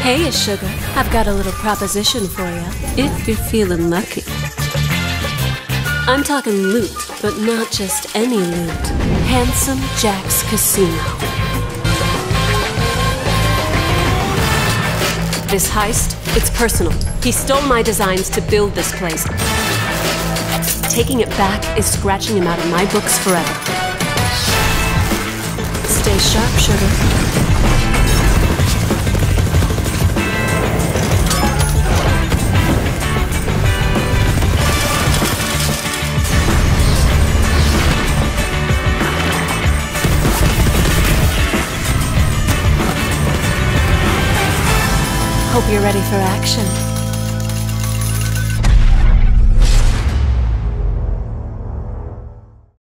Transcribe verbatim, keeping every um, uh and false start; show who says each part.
Speaker 1: Hey, sugar. I've got a little proposition for you, if you're feeling lucky. I'm talking loot, but not just any loot. Handsome Jack's casino. This heist, it's personal. He stole my designs to build this place. Taking it back is scratching him out of my books forever. Stay sharp, sugar. Hope you're ready for action.